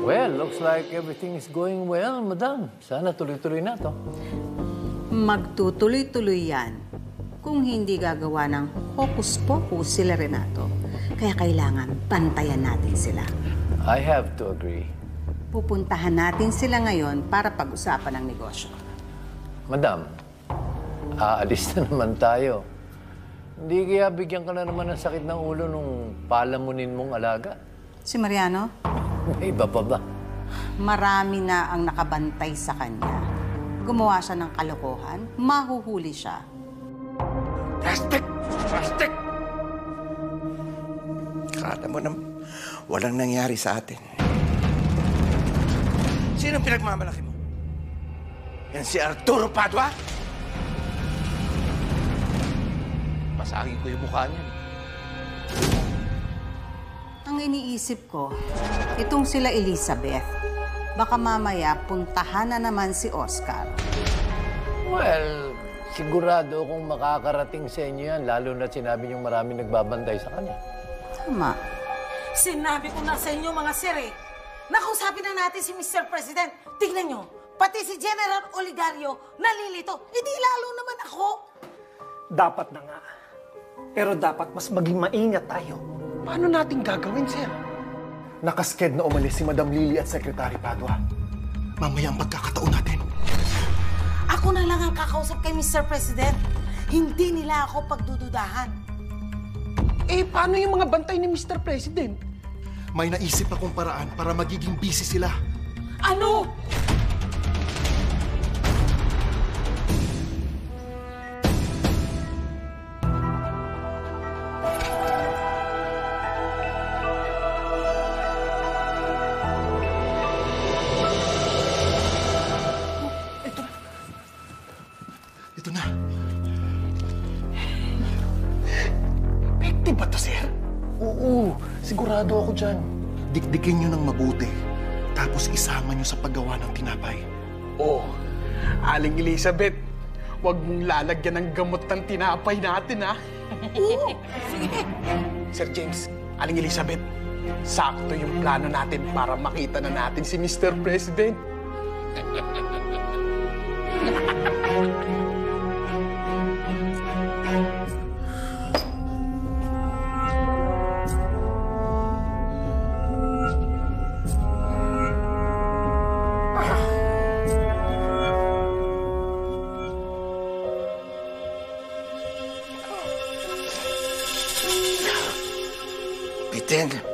Well, looks like everything is going well, madam. Sana tuloy-tuloy na to. Magtutuloy-tuloy yan kung hindi gagawa ng hocus-pocus sila Renato. Kaya kailangan bantayan natin sila. I have to agree. Pupuntahan natin sila ngayon para pag-usapan ng negosyo. Madam, aalis na naman tayo. Hindi kaya bigyan ka na naman ng sakit ng ulo nung palamunin mong alaga? Si Mariano? May iba pa ba? Marami na ang nakabantay sa kanya. Gumawa siya ng kalokohan, mahuhuli siya. Plastic! Plastic! Kala mo na walang nangyari sa atin. Sino ang pinagmamalaki mo? Yan si Arturo Padua? Pasangin ko yung mukha niya. Ang iniisip ko, itong sila Elizabeth. Baka mamaya puntahan na naman si Oscar. Well, sigurado kung makakarating sa inyo yan, lalo na sinabi niyong maraming nagbabantay sa kanya. Tama. Sinabi ko na sa inyo, mga sir, eh. Nakausapin na natin si Mr. President. Tignan nyo, pati si General Oligario nalilito. Hindi lalo naman ako. Dapat na nga. Pero dapat mas maging maingat tayo. Paano natin gagawin, sir? Nakasked na umalis si Madam Lily at Secretary Padua. Mamaya ang pagkakataon natin. Ako na lang ang kakausap kay Mr. President. Hindi nila ako pagdududahan. Eh, paano yung mga bantay ni Mr. President? May naisip akong paraan para magiging busy sila. Ano? Ito na. Effective ba to, sir? Oo, sigurado ako dyan. Dikdikin nyo ng mabuti, tapos isama nyo sa paggawa ng tinapay. Oh, Aling Elizabeth, huwag mong lalagyan ng gamot ng tinapay natin, ha? Oo, sige. Sir James, Aling Elizabeth, sakto yung plano natin para makita na natin si Mr. President. Bitin.